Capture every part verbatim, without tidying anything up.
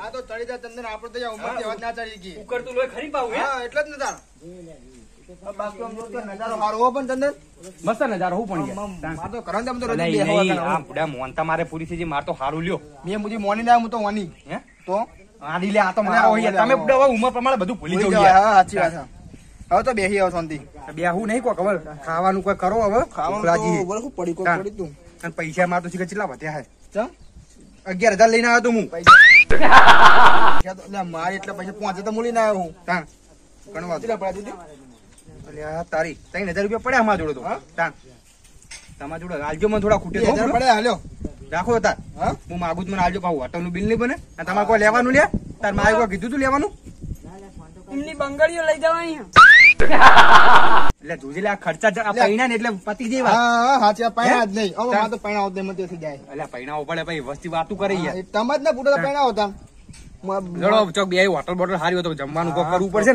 આ તો ચડી જાય ચંદન આપણે તો ઉમર જેવા ના ચડી ગઈ ઉકર તું લોય ખરી પાવ હા એટલે જ નતા બાકી આમ જો નજારો હારો હો પણ ચંદન મસ્ત નજારો હું પણ માર તો કરન દમ તો રજી નહીં બેહવા નહીં કરા આ બુડા મોનતા મારે પૂરી થઈ માર તો હારું લ્યો મે મુજી મોની ના હું તો વાની હે તો આડી લે આ તો મારો હોય તમે બુડા હવે ઉંમર પ્રમાણે બધું ભૂલી જવું હા સાચી વાત છે હવે તો બેહી આવ શાંતિ બેહું નહીં કોઈ ખબર ખાવાનું કોઈ કરો હવે ખાવાનું તો બોલ હું પડી કોઈ પડી તું અને પૈસા માં તો શીખે કેટલા વધ્યા હે ચમ અગિયાર હજાર લઈને આવ્યો તો હું પૈસા મારી એટલે પૈસા પાંચ તો મૂલી ના આવ્યો હું તાં ગણવા કેટલા પડ્યા દીધી અલ્યા તારી ત્રણ હજાર રૂપિયા પડ્યા અમારા જોડે તો તાં તમારા જોડે આલજો મને થોડા ખૂટે હજાર પડ્યા હાલ્યો રાખો તાર હા હું માગું મને આલજો પાછું હોટલ નું બિલ નહીં બને અને તમારે કોઈ લેવાનું લે તાર મારે કોઈ કીધું તું લેવાનું એમની બંગડીઓ લઈ જવાની એટલે જોજે લે આ ખર્ચા પૈણા ને એટલે પતી જેવા હા હા સાચી પૈણા જ નહીં હવે માં તો પૈણા આવત નહીં મને થઈ જાય એટલે પૈણા પડે ભાઈ વસ્તી વાતું કરી યાર તમાજ ને પૂરા પૈણા આવતા જડો ચોક બે હોટલ બોટલ સારી હોય તો જમવાનું કોઈ કરવું પડશે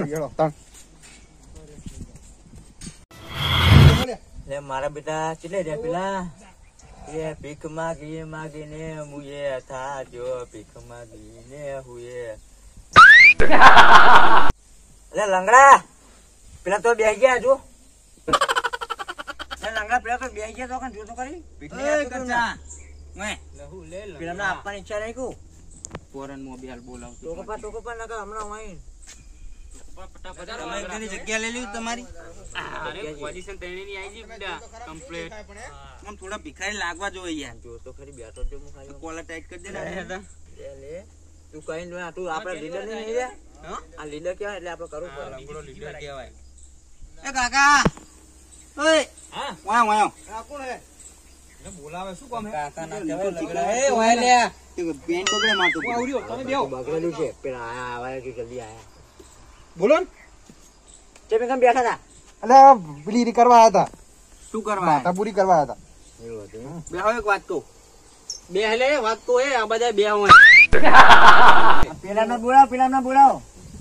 ને મારા બેટા ચલે રે પેલા એ ભીખ માગી માગીને મુએ થા જો ભીખ માગીને હુએ અલે લંગડા પેલા તો બેહી ગયા જો લંગડા પેલા તો બેહી ગયા તો કન જો તો કરી પેલા ના આપવાની ઈચ્છા નહીં કુ પોરન મોબાઈલ બોલાવ તો કપા તો કપા નકા હમણાં વાઈ જગ્યા લઈ લીધી તમારી પોઝિશન તેની આવી બડા કમ્પ્લીટ આમ થોડા ભિખારી લાગવા જોઈએ યાર જો તો ખરી બેઠો જો હું ખાલી કોલર ટાઈટ કરી દે ને લે તું કઈ ન તું આપડા લીડર નહીં રે આ લીડર કેવાય એટલે આપણે કરવું પડે લંગડો લીડર કહેવાય એ કાકા ઓય હા વાયો વાયો આ કોણ હે એ બોલાવે શું કામ હે કાકા ના કહેવાય લંગડા એ વાય લે તે પેન બગડે મારતો આવડ્યો તમે બેહો બગડેલું છે પેલા આયા આવા કે જલ્દી આયા બોલો ને તમે કેમ બેઠા હતા એટલે પેલી કરવા હતા શું કરવા માતા પૂરી કરવા હતા એવું હતું બેહો એક વાત કહું બે લે વાત તો એ આ બધા બે હોય પેલા ના બોલાવો પેલા ના બોલાવો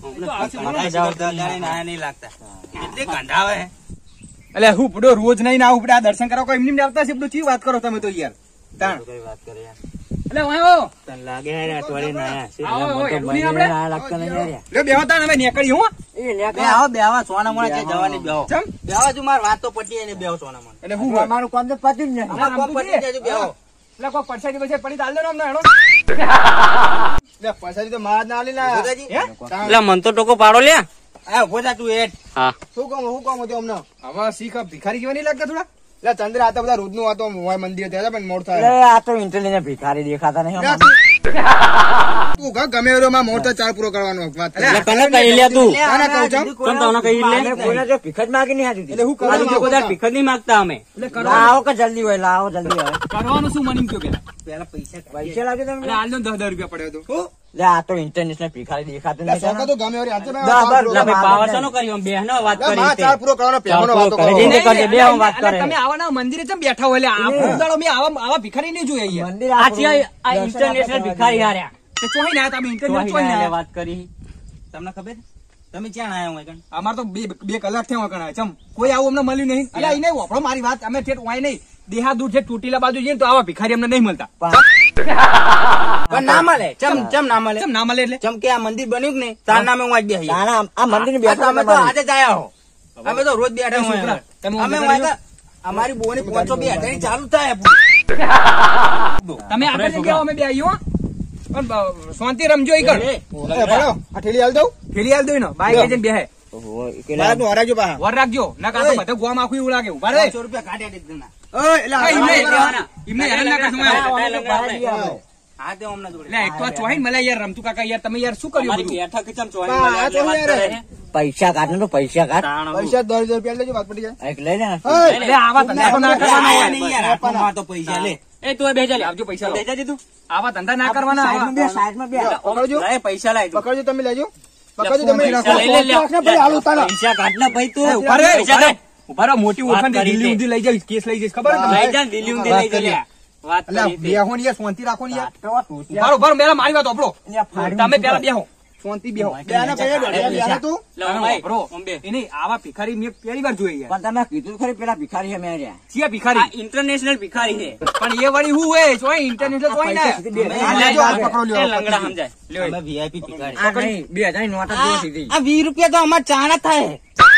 નહીં લાગતા એટલે કંધાવે એટલે હું પડો રોજ નહીં ના ઉપડે આ દર્શન કરવા કોઈ એમની આવતા છે બધું ચી વાત કરો તમે તો યાર તાણ વાત કરે યાર એટલે વાયો તને લાગે યાર અઠવાડિયે ના આવો, આવો, આયા એટલું નહીં આપણે? ના લાગતા નહીં યાર લે બેહો તાણ અમે નીકળી હું એ લે આવો બેવા સોના મોણા છે જવાની બેહો ચમ બેવા જો માર વાત તો પટી એને બેહો સોના મોણા એટલે હું અમારું કામ તો પતી જ નહીં અમાર કામ પતી જાય બેહો એટલે કોઈ પરસાદી પછી પડી દાલ દે ને અમને હેડો લે પૈસા તો મારા ના આલી ના એટલે મન તો ટોકો પાડો લે આ ઉભો જા તું એટ હા શું કામ શું કામ હતું અમને હવે શીખ ભિખારી કેવા નહીં લાગતા થોડા એટલે ચંદ્ર આ તો બધા રોજ નું આ તો મંદિર ત્યાં પણ મોડ થાય એટલે આ તો ઇન્ટેલિજન્ટ ભિખારી દેખાતા નહીં તું કા ગમે એવો માં મોડ ચાર પૂરો કરવાનો વાત કરે. એટલે કને કહી લે તું કાને કહું છું? તમ તને કહી લે કોઈને જો ભિખત માંગી નહીં હાજુ એટલે હું કરવાનું આજે કોઈ ભિખત નહીં માંગતા અમે લાવો કે જલ્દી હોય લાવો જલ્દી હોય કરવાનું શું મની કયો પેલા પેલા પૈસા પૈસા લાગે તમને એટલે હાલ દસ દસ રૂપિયા પડ્યો તો લે આ તો ઇન્ટરનેશનલ ભિખારી દેખાતું એટલે નહીં સોકા તો ગમે એવો આજે દસ બાર રૂપિયા પાવર સનો કર્યો બેહનો વાત કરી માં ચાર પૂરો કરવાનો પહેવાનો વાતો કરો. કરી દે કરજે બે હું વાત કરે તમે આવાના મંદિરે ચમ બેઠા હોય એટલે આ ફૂલદાડો મેં આવા આવા ભિખારી નહીં જોયા યાર મંદિર આ ઇન્ટરનેશનલ ભિખારી હાર્યા તે ચોહી ના તમે ઇન્ટરનેટ ચોહી ના વાત કરી તમને ખબર તમે ક્યાં આયા હોય કણ અમાર તો બે બે કલાક થયા હોય કણ ચમ કોઈ આવું અમને મળ્યું નહીં એટલે એને વાપરો મારી વાત અમે ઠેઠ વાય નહીં દેહા દૂર છે તૂટીલા બાજુ જઈએ તો આવા ભિખારી અમને નહીં મળતા પણ ના મળે ચમ ચમ ના મળે ચમ ના મળે એટલે ચમ કે આ મંદિર બન્યું કે નહીં તાર નામે હું આજ બેહી આ મંદિર ને બેઠા અમે તો આજે જ આયા હો અમે તો રોજ બેઠા હોય અમે વાયકા અમારી બોની પાંચસો બે હજાર ની ચાલુ થાય તમે આગળ જગ્યાઓ અમે બે આવ્યો પણ શાંતિ રમજો ઈ કર એ ભણો આ ઠેલી હાલ દઉં ફેરી હાલ દો ને બાઈક જઈને બેહે મારા નું હરાજો પા વર રાખજો ના કા તો બધું ગોમ આખું એવું લાગે ઉભા રે પાંચસો રૂપિયા કાઢ્યા દીધા ઓય એટલે આ ઇમને ઇમને હેરાન ના કરશો હા તે અમને જોડે એટલે એક તો ચોહીન મળે યાર રમતુ કાકા યાર તમે યાર શું કર્યું બધું બેઠા કે ચમ આ તો યાર પૈસા કાઢ ને પૈસા કાઢ પૈસા દસ હજાર રૂપિયા લેજો વાત પડી જાય. એક લઈ લે એટલે આવા ધંધા તો ના કરવાના યાર. યાર તો પૈસા લે એ તું બેજા લે આવજો પૈસા બેજા દીધું આવા ધંધા ના કરવાના આવા. બે સાઈડમાં બે પકડજો લે પૈસા લાય તું પકડજો તમે લેજો પકડજો તમે લે, રાખો લે, લે, લે. રાખને ભલે હાલ ઉતારો. પૈસા કાઢ ને ભાઈ તું ઉભા રે, પૈસા ઉભા રે. દે. ઉભા રહો, મોટી ઓળખાણ વાત કરી દિલ્હી તે. સુધી લઈ જાય કેસ લઈ જઈશ ખબર હે લઈ તમને? જા દિલ્હી ઊંધી લઈ જા લે. વાત એટલે કરી તે. બેહો ને યાર શાંતિ રાખો ને યાર. તો ઉભા રહો, ઉભા રહો, પેલા મારી વાત સાંભળો. અહીંયા ફાડી તમે પેલા બેહો શાંતિ બેહો. બેના ભાઈ દોઢિયા બેહા તું લો, અને ભાઈ, વાપરો. આમ બે. એ નહીં, આવા ભિખારી મેં પહેલી વાર જોઈ યાર. પણ તમે કીધું ખરી પેલા ભિખારી અમે રહ્યા છીએ ભિખારી. આ ઇન્ટરનેશનલ ભિખારી છે. પણ એ વળી હું હોય ચોય ઇન્ટરનેશનલ ચોય ને. આ લેજો, આ પકડો લ્યો. એ લંગડા સમજાય. લ્યો એ. અમે વીઆઈપી ભિખારી. આ નહીં બે હજાર ની નોટ જ જોઈ સીધી આ વીસ રૂપિયા તો અમાર ચાણા થાય.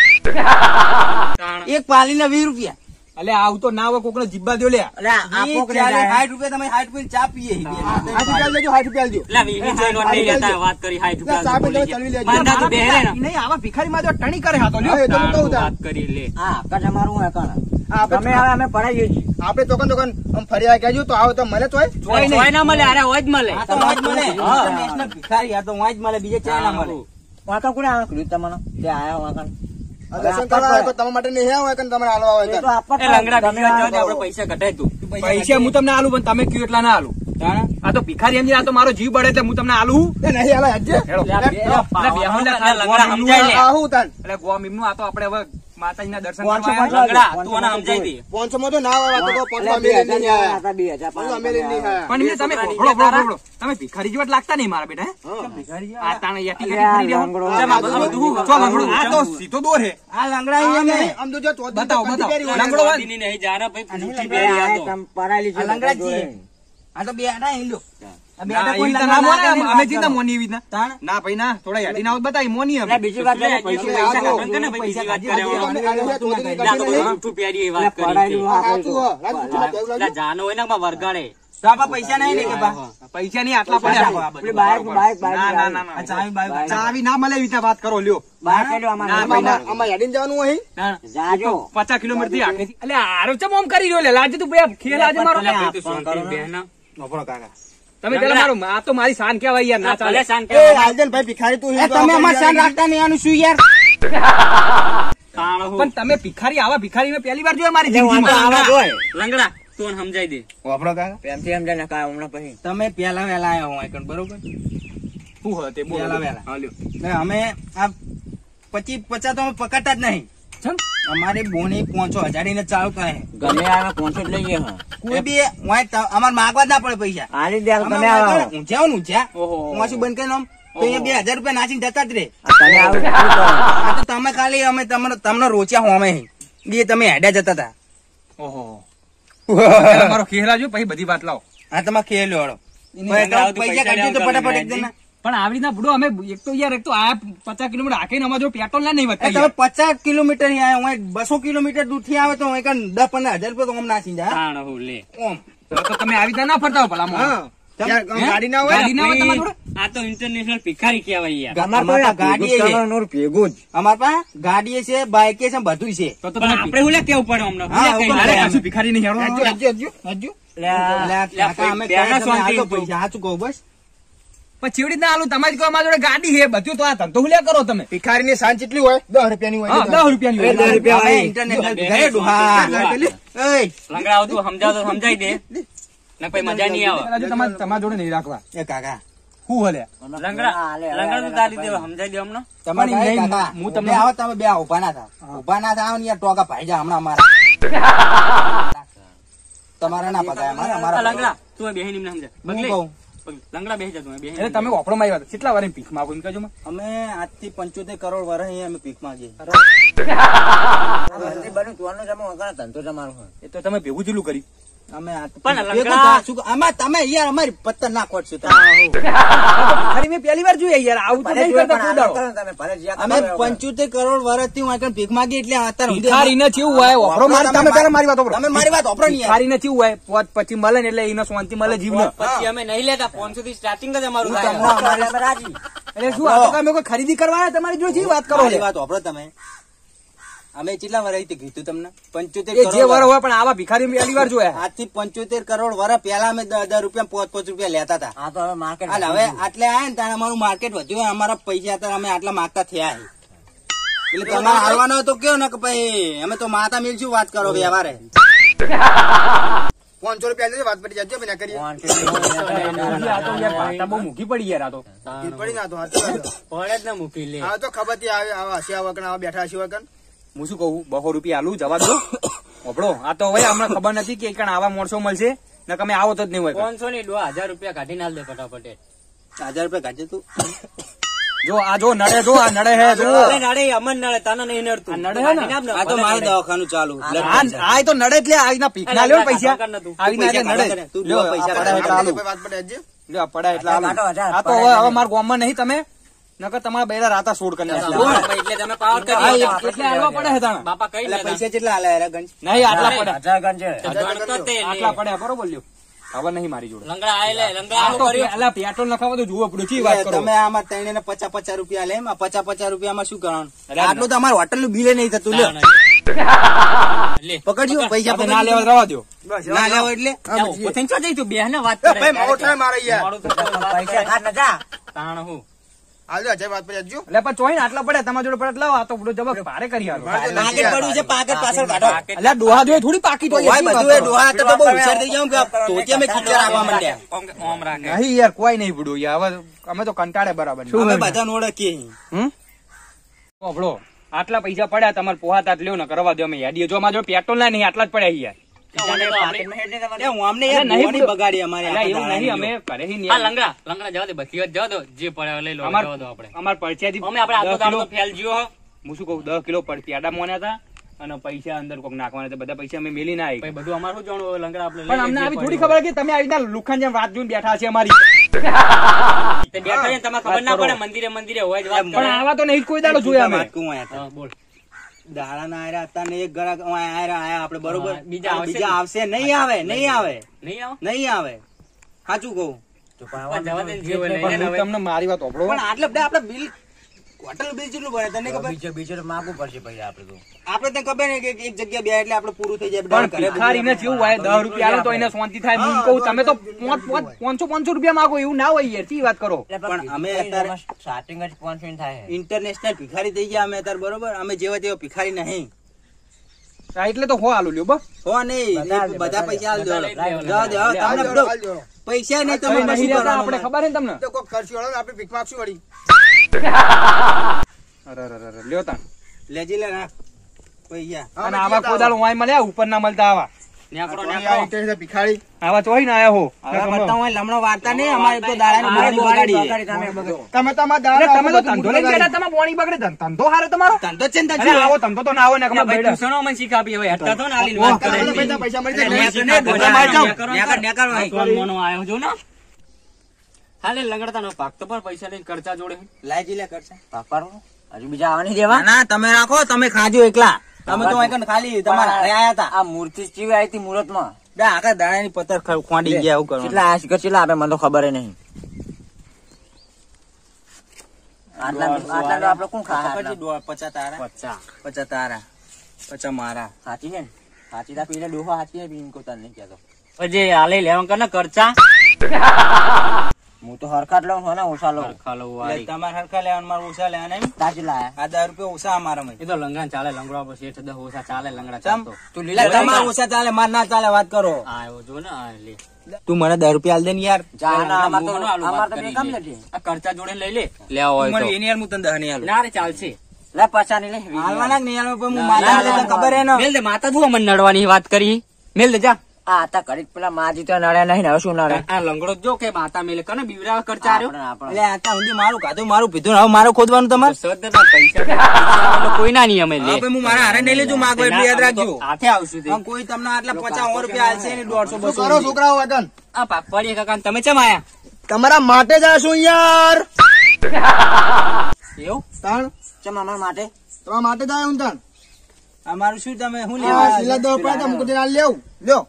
તાણ. એક પાલીના વીસ રૂપિયા. અલે આવું તો ના હોય કોકને જીબ્બા દ્યો લ્યા. એટલે આ વીસ, પોકરે ચાલીસ, જાય. સાઠ રૂપિયા તમે સાઠ રૂપિયા ચા પીએ છીએ. સાઠ રૂપિયા લેજો, સાઠ રૂપિયા લેજો. લા, વીસ ની જોઈ નોટ નહીં લેતા. વાત કરી સાઠ ચા રૂપિયા પી બોલી તમે ચલવી ગયા. લેજો. પાંદા તો મારા બેહરે બેટા, ને. નહીં આવા ભિખારી માં તો ટણી કરે હાથો લ્યો. હા, એ તો હું કહું તાર. વાત કરી લે. આ હક્ક જ અમારું હોય કણ આપણે તમે હવે અમે પડાવીએ છીએ આપણે તોકન તોકન આમ ફર્યા કહેજો તો આવો તો મળે તોય ચોય નહીં. ચોય ના મળે, અરે હોય જ મળે. આ તો વાંચ મળે. હા. ઇન્ટરનેશનલ ભિખારી આ તો વાંચ મળે બીજે ચાય ના મળે વાંકા કોને આ કર્યું તમને જે આયા વાંકા આ દર્શન કરવા આવે તો તમારા માટે નહીં હોય કે તમારે હાલવા હોય એ તો તો આપત એ લંગડા તમે ભિખારી આ જોડે આપણે પૈસા કઢાય તું. પૈસા હું તમને આલું પણ તમે કયો એટલા ના આલું. આ તો ભિખારી એમ છે, આ તો મારો જીવ બળે એટલે હું તમને આલું. એ નહીં હાલે હજે હેડો. લે, બે- લે, બેહો લે, લે, લંગડા સમજાય લે. આ હું તાન એટલે ગોમ એમનું આ તો આપણે હવે માતાજીના દર્શન પાંચસો કરવા પાંચસો આવ્યા. લંગડા, તું આને સમજાઈ દે. પાંચસો માં તો ના આવે આ તો કહો, પાંચસો એટલે બે અમે લઈને હજાર નહીં આયા. હતા, બે હજાર પાંચસો અમે લઈને નહીં આયા. પણ એમને તમે છોકરાની ભોળો, ભોળો, તારા- ભોળો. તમે ભિખારી જેવા જ લાગતા નહીં મારા બેટા હે? આ તાણે યાટી અરે આ યાટી કરી લંગડો. દેવો. ચમ આ બધું તું- ચો લંગડો. આ તો સીધો દોર હે. આ લંગડા આ અહીંયા નહીં, આમ તો જો ચોથી બતાવો, તો કંઠી બતાવો. પહેરી હોય. લંગડો હોય. ચોથીની નહીં જાના ભાઈ, પૂંછી આ બેરી આ તો. તમે પરાયેલી છે આ લંગડા જ જોડે. છીએ. આ તો બે આડા હિંડો. આ બે ના, આડા એવી કોઈ રીતે લંગડા ના મોને, ના કરીને અમે વાત ચિંતા કરો. મોની એવી રીતના. તાણ. ના ભાઈ ના, થોડા યાદી ના આવત બતાવી, મોની અમે. એટલે બીજી વાત લે, કરે, પૈસા પૈસા પૈસા આવો. કાઢો ને ભાઈ, બીજી વાત કરે આજે હવે. તમે આજે ચોથીની લા, તો કંઠી નહીં. જૂઠું પહેરી એ એટલે વાત કરી પરાયેલું છે. આ સાચું હો. કઈ રાજુ, થોડા બેગ લા, લાવજો. જાનો હોય ને માં વરગાડે. તો આપા પૈસા નહીં ને કે બા પૈસા નહીં આટલા પડ્યા. પેલી બાઈક બાઈક બાઈક ના, ના, ના, ના. આ ચાવી બાઈક ચાવી ના મળે એવી રીતે વાત કરો લ્યો. બાઈક કર્યો અમારે ના, આમાં ભાઈ, ના. આમાં યાદીને જવાનું અહીં ના, જાજો પચાસ કિલોમીટર થી આખેથી. એટલે આરો ચમ આમ કરી રહ્યો લે લાજે તું બે ખેલ આજે મારો. લા, ભાઈ, તું શાંતિ બેહના. તમે પેલા મારો આ તો મારી શાન કહેવાય યાર, ના લા, ચાલે. ભલે શાંત એ કહેવાય. રાજન ભાઈ ભિખારી તું એ તમે અમાર શાન રાખતા નહીં, આનું શું યાર? તાણ હું. પણ તમે ભિખારી આવા ભિખારી મેં પહેલી વાર જોયા મારી એટલે વાંધો જિંદગીમાં. આવા જોય લંગડા, તું આને સમજાઈ દે. પ્રેમથી સમજાય ને કાંઈ હમણાં પછી તમે પેલા વેલા આવ્યા હું આઈકન, બરોબર? શું હોય તે બોલો. વેલા વેલા. હા, લ્યો. ને અમે આ પચીસ પચાસ તો અમે પકડતા જ નહીં. ચમ? અમારી બોની પાંચસો હજારી ને ચાલુ કરે. ગમે આવે પહોંચો જ લઈએ હા કોઈ બી વાંય ત- અમારે માગવા જ ના પડે પૈસા. આલી દે તમે અમે આવો વાંય ઊંઝા ને ઊંઝા. ઓહો. વાંચું બંધ કરીને આમ, તો અહીંયા બે હજાર રૂપિયા નાચીને જતા જ રે. તમે આવો શું કરો? આ તો તમે ખાલી અમે તમને તમને રોચ્યા હો અમે બે તમે હેડ્યા જતા હતા. ઓહો. પેલા મારો ખેરા જો પછી બધી વાત લાવો. હા તમે ખેલ્યો વાળો પૈસા કાઢજો તો ફટાફટ એકદમ ના. પણ આવી રીતના બુડો અમે એક તો યાર એક તો આ પચાસ કિલોમીટર આખીને અમારે જો પેટ્રોલ ના નહીં એ વધતા તમે યાર. પચાસ કિલોમીટર અહીં આવ્યા હોય બસો કિલોમીટર દૂર થી આવે તો અહીં કાંઈ દસ પંદર હજાર રૂપિયા તો આમ નાસી જાય ઓમ. તો તો તમે આવી રીતના ના ફરતા હો ભલા મોં. હા ત્યાં હે? ગાડી ના હોય ગાડી ના હોય તમારી જોડે? આ તો ઇન્ટરનેશનલ ભિખારી કહેવાય યાર. અમારે અમારે તો પાસે ગાડી ગાડી છે, નોર ભેગું જ અમારે પાસે ગાડી છે, બાઈક છે, બધું છે. તો તો તમે આપણે હું કેવું પડે અમને હા, હું હું અરે પણ પાછું ભિખારી નહીં હેડો. હજુ હજુ હજુ હજુ લે આ લે, કાકા, અમે બેના કહ્યા તમે શાંતિ હાલો તું. પૈસા સાચું કહું બસ. પણ ચેવડી ના આલું તમારી કહો અમારી જોડે ગાડી છે બધું તો આ ધંધો હુલ્યા કરો તમે. ભિખારી ની સાંજ કેટલી હોય દસ રૂપિયાની હોય હા, દસ રૂપિયાની હોય. દસ રૂપિયા અમે વાળી. ઇન્ટરનેશનલ બે- ભિખારી ડોહા. પેલી? એય, લંગડા આવતું સમજાવ તો સમજાઈ દે ને પછી મજા નહીં આવે. પેલા જો તમારે તમારા જોડે નહીં રાખવા. એ કાકા શું હલે? લંગડા લંગડા તો તારી દેવા સમજાઈ દે હમણાં. તમારે પણ નહીં, નહીં, કાકા. હું તમને- બે આવો તમે બે આવો, ઉભા ના થાવ. ઉભા ના થાવ ને યાર ટોકા ભાઈ જા હમણાં અમારા. તમારા ના પગાય અમારે આ અમારા લંગડા તું અહીં બેહી નિમને સમજાય. હું બગલે કહું લંગડા બેહી જા તું અહીં બેહી એટલે તમે વાપરો મારી વાત કેટલા વાર ભીખ માંગો એમ કહેજો મને. અમે આજથી પંચોતેર કરોડ વર્ષ અહીંયા અમે ભીખ માંગીએ. મંદિર બન્યું ત્યારનો જ અમે વગાડો ધંધો તમારો હોય. એ તો તમે ભેગું જેટલું કરી. અમે આ પણ ભેગું લંગડા- થા- શું- આમાં તમે યાર અમારી પત્તર ના ખોટશો તમે. અરે મેં પહેલી વાર જોઈ યાર આવું તો ભલે નહીં જોઈએ કરતા પણ કોઈ દાડો. આનંદ કરો તમે, ભલે જ્યાં અમે કરો એવું કરો. પંચોતેર કરોડ વર્ષથી હું આગળ ભીખ માંગી એટલે અત્યારે સુધી ભિખારીને ચેવું હોય વાપરો મારી તમે પહેલા મારી વાત વાપરો. તમે મારી વાત વાપરો ને યાર. ભિખારીને ચેવું હોય પોત પછી મળે ને એટલે એને શાંતિ મળે જીવને. પછી અમે નહીં લેતા પાંચસો થી સ્ટાર્ટિંગ જ અમારું હું થાય. તમને અમારે અમે રાજી. એટલે શું આ તો તમે કોઈ ખરીદી કરવા આવ્યા તમારી જોડે શી વાત કરો મારી છો? વાત વાપરો તમે. અમે કેટલા વર્ષ કીધું તમને પંચોતેર એ જે કરોડ વર હોય પણ આવા ભિખારી મેં પહેલી વાર જોયા. આજથી પંચોતેર કરોડ વર્ષ પહેલા અમે દસ દસ રૂપિયા પાંચ પાંચ રૂપિયા લેતા હતા. આ તો હવે માર્કેટ હાલ હવે આટલે આયા ને ત્યારે અમારું માર્કેટ વધ્યું અમારા પૈસા હતા અમે આટલા માગતા થયા છે. એટલે તમારે હાલવાનો હોય તો કયો ને કે ભાઈ અમે તો માતા મિલશું વાત કરો વ્યવહારે. પાંચસો રૂપિયા લેજો વાત પડી જજો ના કરીએ આ તો યાર ભાષા બહુ મૂકી પડી યાર આ તો. ગીત પડી ના તો હાચું વાત. પડે જ ના મૂકી લે. આ તો ખબર થી આવે આવા હસ્યા વગર આવા બેઠા હસ્યા વગર હું શું કહું બસો રૂપિયા આલું જવા દો ઓપડો આ તો હવે અમને ખબર નથી કે કણ આવા માણસો મળશે ને તમે આવો તો જ નહીં હોય. પાંચસો ની દો હજાર રૂપિયા કાઢી નાલ દે ફટાફટ. હજાર રૂપિયા કાઢજે તું. જો આ જો નડે જો આ નડે હે જો અરે નડે અમન નડે તને નહીં નડતું આ નડે હે ને? આ તો મારે દવાખાનું ચાલુ આ આ તો નડે એટલે આવીના પીખના લ્યો ને પૈસા આવીના એટલે નડે તું લ્યો, જો પૈસા આ પડાય એટલે આલુ. વાત પડે હજી. લ્યો, આ પડાય એટલે આલુ. કાઢો, હજાર, આ તો હવે હવે મારા ગામમાં નહીં તમે નકર તમારા બેડા રાતા સોડ કરી નાખ્યા. એટલે તમે પાવર કરી હા, દો. એ- એટલે આલવા પડે હે તાણા. બાપા કઈ એટલે નતા. પૈસા કેટલા આલે યાર ગંજ નહીં આટલા પડે હજાર ગંજ છે ગણ તો તે આટલા પડે બરોબર લ્યો. હવે નહીં મારી જોડે લંગડા આયલે લંગડા આ આવું તો કર્યું. પેલા પેટ્રોલ નખાવા તો જુઓ પડ્યું ચી વાત કરો. તમે આમાં ત્રણે ને પચાસ પચાસ રૂપિયા લે એમાં પચાસ પચાસ રૂપિયામાં શું કરવાનું અરે આટલું તો અમારું હોટલ નું બિલ નહીં થતું લે લે પકડજો પૈસા આ તો ના પકડજો. લેવા રવા દો. ના લેવો એટલે ઉભો થઈને ચો જઈ તું બેહને વાત એ કરે ભાઈ મોડું થાય મારે યાર. મોડું તો પૈસા ખાટ ન જા તાણ હું હાલ દે, હજી વાત પડે હજી. એટલે પણ ચોઈ ને આટલા પડે તમારા જોડે પડે લાવો. આ તો બધું જબર ભારે કરી આલો. પાકેટ પડ્યું છે પાકેટ પાછળ કાઢો એટલે ડોહા જોઈ થોડી પાકીટ હોય. ઓય બધું એ ડોહા તો બહુ હોશિયાર થઈ જાવ કે તોતી અમે કિચર આપવા માંડ્યા ઓમ કે ઓમ રાખે નહીં યાર કોઈ નહીં પડ્યું યાર. હવે અમે તો કંટાળે બરાબર નહીં. અમે બધાને ઓળખીએ હમ? સાંભળો, આટલા પૈસા પડ્યા તમારે પોહાતા જ લ્યો ને કરવા દો. અમે યાડીએ જો અમારા જોડે પેટ્રોલ ના નહીં આટલા જ પડ્યા યાર. એ હું અમને યાર અરે નહીં મોની પડ્યું. બગાડી અમારે એટલે આખા એવું નહીં દાડાની અમે કરે હી હા નહીં. લંગડા લંગડા જવા દે બધી વાત જવા દો જે પડે લઈ લો અમાર જવા દો આપણે અમાર પરચિયાથી અમે આપણે આટલો દસ દાડો કિલો- તો ફેલ જ્યો હો. હું શું કહું દસ કિલો પડ- પેડા મોન્યા હતા અને પૈસા અંદર કોક નાખવાના હતા. બધા પૈસા અમે મેલી ના આવી. ભાઈ બધું અમારું શું જાણવું લંગડા આપણે પણ અમને આવી થોડી ખબર કે તમે આવી રીતના લુખાન જેમ વાત જોઈને બેઠા છે અમારી. તે બેઠા છે ને તમને ખબર ના પડે મંદિરે મંદિરે હોય જ વાત પણ કરે. આવા તો નહીં જ કોઈ દાડો જોયા અમે. માટકું આયા હતા. હા, બોલ દાડા ના આયા હતા ને એક ગરાક આયા આયા આપણે બરોબર હા, બીજા આવશે બીજા આવશે નહીં આવે નહીં આવે નહીં આવો નહીં આવે સાચું કહું પણ જવા દે ને જે હોય લઈ લે પણ ને હું હવે. તમને મારી વાત ઓપડો. પણ આટલે બધા આપણે બિલ હોટલ બિલ કેટલું ભરે તને ખબર બીજો બીજો તો માગવું પડશે પછી આપડે તો આપણે તને ખબર ને કે એક જગ્યા બે એટલે આપણે પૂરું થઈ જાય પણ બધા ઘરે ભિખારીને જેવું હોય દસ રૂપિયા આલો તો એને શાંતિ થાય. હું કહું તમે તો પાંચ- પાંચ- પાંચસો પાંચસો રૂપિયા માંગો એવું ના હોય યાર. શી વાત કરો. પણ અમે અત્યારે સ્ટાર્ટિંગ જ પાંચસો થાય ઇન્ટરનેશનલ ભિખારી થઈ ગયા અમે અત્યારે બરોબર અમે જેવા તેવા ભિખારી નહીં હા, એટલે તો હો આલુ લ્યો બસ. હો નહીં બધા એ બધા પૈસા આલ દો બધા લઈ જવા દે હવે હાલ તમને દો, બધું હાલ દો. પૈસા નહીં તમે તમે નહીં શું રહેતા આપણે કરવાનું ખબર હે ને તમને. તો કોક ખર્ચી વાળો ને આપણે ભીખ માગશું વળી. અરે અરે અરે લ્યો તાણ. લેજી લે નાખ પૈસા હા, અને અમે આવા જીવતા કોઈ દાડો વાંય મળ્યા ઉપર ના મળતા આવા નેકળો, આ નેકળો. ઇન્ટરનેટ ભિખારી. આવા ચોઈ ના આયા હો. હવે બતા હું લમણો વાર્તા નહીં અમારે તો દાડાની મોડી બગાડી તમે તમારા એટલે દાડા તમે તો ધંધો લઈને બેઠા, તમારો બોણી બગડે. ધં- ધંધો હારો તમારો. ધંધો છે ને અરે તાજો. આવો ધંધો તો ના હોય ને એટલે ભાઈ ખબર તું શેનો મને શીખ આપી હવે હેઠતા થો ને આલીને વાત કરે પૈસા છે. પૈસા પૈસા મળી એટલે જાય. નેક- ને નેક- બધા માર જાઓ. નેકળો, નેકળ, નેકળ ભાઈ. કોણ મોનો આયો જો ને હાલે લંગડતા નો પાક તો પણ પૈસા લઈને ખર્ચા જોડે લાજી લે કરશે પાપાનું હજુ બીજા આવવાની દેવા ના તમે રાખો તમે ખાજો એકલા તમે તો અહીં ખાલી તમારા હારે આયા હતા આ મૂર્તિ ચીવી આવી હતી મુહૂર્ત માં દા આખા દાડાની પથ્થર ખ- ખોંડી ગયા એવું કરવાનું કેટલા આશી કેટલા આપે મને તો ખબર નહીં આટલા આટલા તો આપડે કોણ ખા પકડજી દોઢ, પચાસ તારા પચ્ચા પચાસ તારા પચાસ મારા સાચી છે ને સાચી તા પેલા ડોહા સાચી છે બીન કોતા નહીં કહેતો પછી હાલે લેવા કર ને ખર્ચા હું તો હરખાટ લઉં છું ને ઓછા લઉં ખાલો એટલે વાળી તમારે હરખા લેવાનું મારે ઓછા લેવાના એમ તાજી લાયા આ દસ રૂપિયા ઓછા અમારા માં એ તો લંગડા ચાલે લંગડા પર શેઠ દસ ઓછા ચાલે લંગડા ચમ ચાલતો તું એટલે લીલા તમારે ઓછા ચાલે માર ના ચાલે વાત કરો આ એવો જો ને આ લે તું મને દસ રૂપિયા આલ દે ને યાર જા ના અમાર તો મોહનો આલુ અમાર વાત તો કરી બે કામ લે. નથી આ ખર્ચા જોડે લઈ લે લેવા હોય મને તો એની યાર હું તને દસ નહીં આલું ના રે ચાલશે લે પચા ની લે હાલવાના કે નહીં હાલવા પણ હું માતા હાલે તને ખબર હે ને મેલ દે માતા તું મને નડવાની વાત કરી મેલ દે જા આ તા ઘડીક પેલા માજી તો નડે નહીં ને હવે શું નડે આ લંગડો જો કે માતા મેલે કને બીવરા ખર્ચા રહ્યો આપણે આપણે એટલે આતા સુધી મારું ખાધું મારું પીધું ને હવે મારું ખોદવાનું તમારે સદના પૈસા પૈસા એટલે કોઈ ના નહીં અમે લે હવે ભાઈ હું મારા હારે નહીં લેજો માગો એટલું યાદ રાખજો હાથે આવશું તે આમ કોઈ તમને આટલા પચાસ સો રૂપિયા આલશે ને દોઢસો શું બસો કરો છોકરાઓ વગન? આ પાપડી કાકા ને તમે ચમ આયા તમારા માટે જ આશું યાર. એવું તાણ ચમ અમાર માટે તમારા માટે જ આયો હું તાણ. અમારું શું તમે શું આ લેવા સિલા દો પડે તો મુકુટી ના લેવું લ્યો.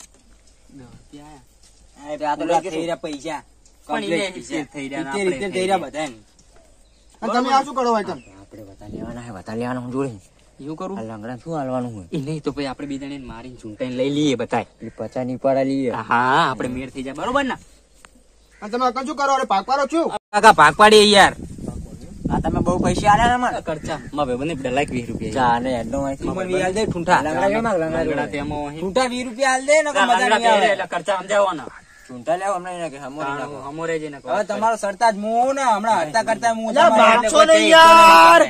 આ તો લઈ થઈ રહ્યા પૈસા પણ એને હિસ્સે થઈ રહ્યા ને રીતે રીતે થઈ રહ્યા બધા અને તમે આ શું કરો વગન? આપણે વતા લેવાના હે વતા લેવાના હું જોડે એવું કરું આ લંગડા શું હાલવાનું હોય એ નહીં તો ભાઈ આપણે બીજાને મારીને ચૂંટાઈને લઈ લઈએ બતાય એટલે પચા ની પાડા લઈએ હા આપણે મેર થઈ જાય બરોબર ને અને તમે વગન શું કરો? અરે ભાગ પાડો છું. કાકા ભાગ પાડીએ યાર આ તમે બહુ પૈસા આલ્યા ને મને ખર્ચા માં ભાઈ મને પેલા વીસ રૂપિયા ચા ને એડનો અહીંથી તું મને વી આલ દે ઠૂંઠા લંગડા કેમાં લંગડા લંગડા જોડે? તેમાં અહીં ઠૂંઠા વીસ રૂપિયા આલ દે ને કે મજા લંગડા નહીં આવે પહેરે એટલે ખર્ચા સમજાવવાના ચૂંટા લેવો અમને નહીં લાગે હમોરી નાખો અમોરે જઈને કહો. હવે તમારો સરતાજ હું ને હમણાં હડતા કરતા હું લા, તમારા ભાગશો એટલે કોઈ નહીં યાર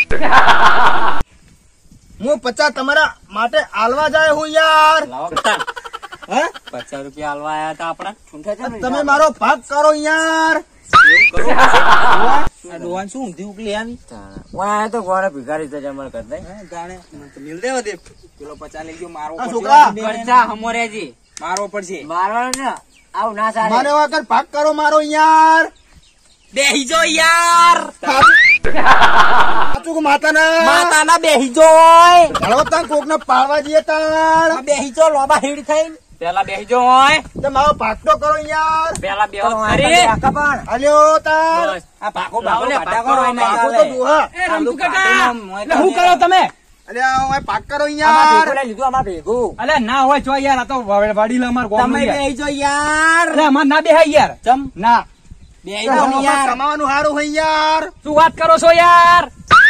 હું પચાસ તમારા માટે આલવા જાય હું યાર. લાવો બતા. હે? પચાસ રૂપિયા હાલવા આયા હતા આપડા ચૂંટા છે ને તમે મારો ભાગ કરો યાર. શું શું આ ડોહાને શું ઊંધી ઉકલી આવી વાય તો ગોળે ભિખારી તો જમણ કર દે હે, જાણે મને તો મિલ દેવો દે પેલો પચા લઈ ગયો મારો આ પડશે. છોકરા. ખર્ચા હમોરેજી મારવો પડશે મારવાનું ને આવું ના ચાલે મારે વગર ભાગ કરો મારો યાર બેહી જો યાર સાચું કે માતાના માતાના બેહી જોય હળવો તાન કોકને પાડવા જઈએ તાણ આ બેહી જો લોબા હેડ થઈને પેલા બેહજો હોય તો મારો ભાગ તો કરો યાર પેલા બેહો પણ ખરી કાકા પણ હાલ્યો તાણ બસ આ પાકો લાવો બાકો ને, ભાટા પાકો કરો હોય એને ને, ભાગો ચાલે. તો દુહા. એ આલુ રમતું કાકા કાઢીને મોય એટલે શું કરો તમે અલ્યા હવે ભાગ કરો આમાં યાર ભેગું લઈ લીધું આમાં ભેગું અલે ના હોય છો યાર આ તો વાડીલા અમાર ગોમ તમે બેહી જો યાર અરે અમાર ના બેહાય યાર ચમ ના બેહી જો ને યાર કમાવાનું સારું હોય યાર શું વાત કરો છો યાર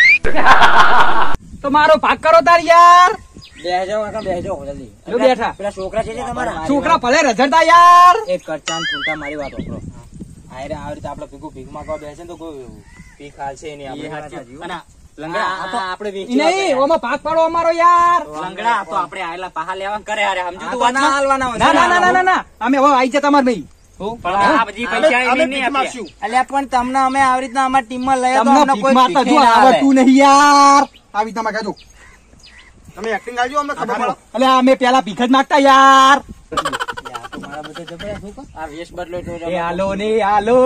તો મારો ભાગ કરો તાર યાર બેહી જાઓ કાકા બેહી જાઓ જલ્દી જો બેઠા. પેલા છોકરા છે ને તમારા છોકરા ભલે રઝળતા યાર એક કરચાન ફૂંટા મારી વાત ઓપરો આયરે આવી રીતે આપણે ભેગું ભીખ માંગવા બેસે ને તો કોઈ ભીખ હાલશે નહીં એ આપણે હાચું. અને લંગડા આ તો આપણે ઈ વેચી નહીં ઓમાં ભાગ પાડો અમારો યાર લંગડા આ તો આપણે આયેલા પાહા લેવા કરે હારે સમજુ તું વાત ના વાત હાલવાના હોય. ના ના ના ના ના ના અમે હવે આઈ જતા અમાર ભાઈ પણ આ બધી પૈસા અમે નહીં ભીખ આપીએ. માગશું અલ્યા પણ તમને અમે આવી રીતના અમારી ટીમમાં લઈએ તો તમને અમને ભીખ કોઈ મારતા ભીખે જો ના આવે. આવડતું નહીં યાર આવી તમે કહેજો તમે એક્ટિંગ આવજો અમને ખબર પડે એટલે અમે પેલા ભીખ જ માગતા યાર યા, તો મારા બધા જબરા શું કહો? આ વેશ બદલો એટલે એ હાલો ને હાલો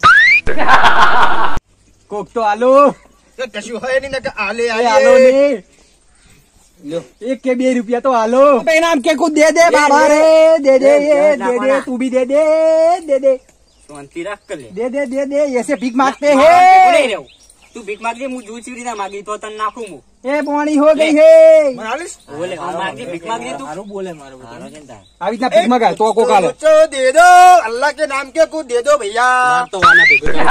કોક તો હાલો એ કશું હોય નહીં ને કે આલે એ હાલો આલે ને લ્યો, એક કે બે રૂપિયા તો હાલો નામ કે કુછ દે દે બાબા રે દે દે એ દે દે તું भी दे दे दे दे શાંતિ રાખ કર લે. दे दे दे दे ऐसे भीख मांगते મારા ભેગું નહીં हैं રહેવું. તું ભીખ માગજે હું જોઈ ચીવડી ના માગી તો તને નાખું હું ये बोनी हो गई है મને આલીશ બોલે હું માગજે ભીખ માગજે તું મારું બોલે મારું બધું. આવી રીતના ભીખ માગાય તો કોક હાલે बच्चों दे दो अल्लाह के नाम के कुछ दे दो भैया તો આના ભેગું दे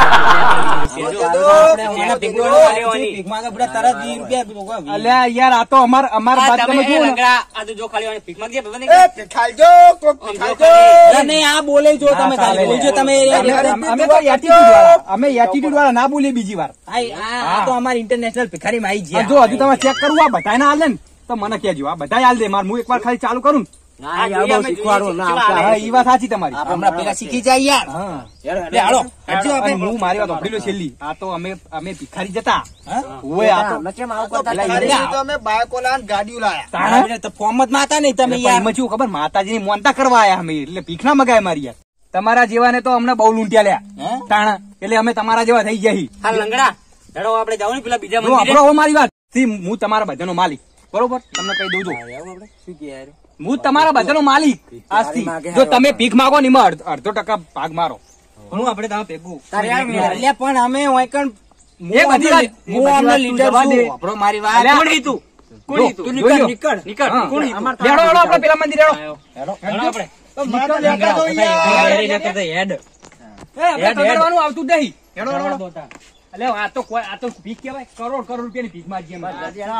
दो આપણે જેનો ઓલા ભીખનો ભીખનો લેવાની. ભીખ માંગે બધા તરત વીસ રૂપિયા ભીખો વીસ. અલ્યા યાર આ તો અમાર અમાર આ બાદ તમે તમે એ જુઓ ને. લંગડા આ તો જો ખાલી વાળી ભીખ માગજે ભગવાન ए खाइजो कोक हम खाइजो અરે નહીં, આ બોલે જો તમે હા, ખાલી ચાલે. બોલજો તમે અમે અમે તો એટીટ્યુડ વાળા અમે એટીટ્યુડ વાળા ના બોલીએ બીજી વાર આ આ તો અમારી ઇન્ટરનેશનલ ભિખારી માં આવી અને ગયા જો હજુ તમે ચેક કરવું આ બધા ના હાલે ને તો મને કહેજો આ બધા હાલ દે માર હું એકવાર ખાલી ચાલુ કરું ને આ જોઈએ અમે શીખવાડો ના કેવા હા, હાલે. ઈ વાત સાચી તમારી હમણાં પેલા શીખી જાય યાર હા લે હાલો હજુ આપણે હું મારી વાત સાંભળી લો છેલ્લી આ તો અમે અમે ભિખારી જતા હોય આ તો અમે કેમ આવું કરતા પેલા હતા? ઈ- तो हमें बाइक वाला गाड़ी लाया તાણે તો ફોર્મ જ માતા નહીં તમે એટલે યાર એમાં શું ખબર માતાજી ની મોનતા કરવા આયા અમે એટલે ભીખ ના મગાય મારી યાર તમારા જેવાને તો અમને બહુ લૂંટ્યા લ્યા હે? તાણા એટલે અમે તમારા જેવા થઈ ગયા છી. હા લંગડા હેડો આપણે જાવ ને પેલા બીજા જો મંદિરે આપણો હવે મારી વાત સી, હું તમારા બધાનો માલિક બરોબર તમને કહી દઉં છું શું કે યાર હું તમારા બધાનો માલિક આજથી જો તમે ભીખ માગો ને એમાં અડધો- અડધો ટકા ભાગ મારો હું આપણે ત્યાં ભેગું તારે યાર એટલે પણ અમે ઓયકણ એ બધી વાત- એ હું બધી અમને વાત તું લીડર જવા દે. છું આપણો મારી વાત અલ્યા, કોણ હીતું કોણ જો, હીતું તું નીકળ, જોઈ લો. નીકળ. નીકળ હા. કોણ હીતું હેડો હેડો આપણે પેલા મંદિર હેડો હેડો આપણે माता लेकर दो यार એ આપણે પકડવાનું આવતું જ નહીં હેડો હેડો હેડો. અલે આ તો કોઈ આ તો ભીખ કહેવાય કરોડ કરોડ રૂપિયાની ભીખ માંગીએ અમે.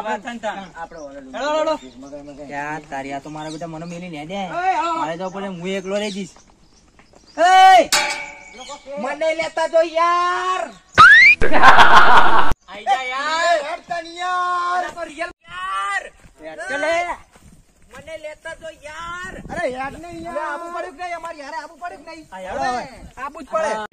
હેડો હેડો યાર તારી આ તો મારા બેટા મને મેલી ને દે એય, આવો. મારે તો પડે હું એકલો રહી જઈશ એય! મને લેતા જો યાર આઈ જા યાર हटता नहीं यार ચલે મને લેતા જો યાર अरे यार नहीं यार આબુ પડ્યું કે નહીં? અમારી હારે આબુ પડ્યું કે નહીં? આબુ જ પડે